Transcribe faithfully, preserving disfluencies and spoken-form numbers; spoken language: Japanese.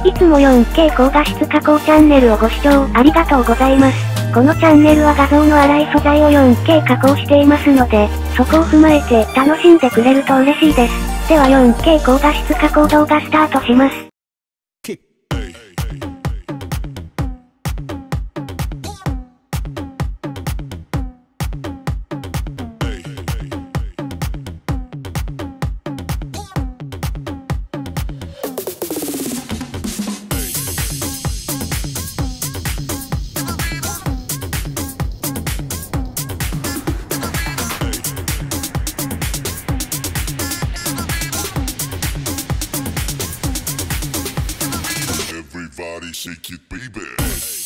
いつも よんケー 高画質加工チャンネルをご視聴ありがとうございます。このチャンネルは画像の粗い素材を よんケー 加工していますので、そこを踏まえて楽しんでくれると嬉しいです。では よんケー 高画質加工動画スタートします。 Everybody shake it, baby.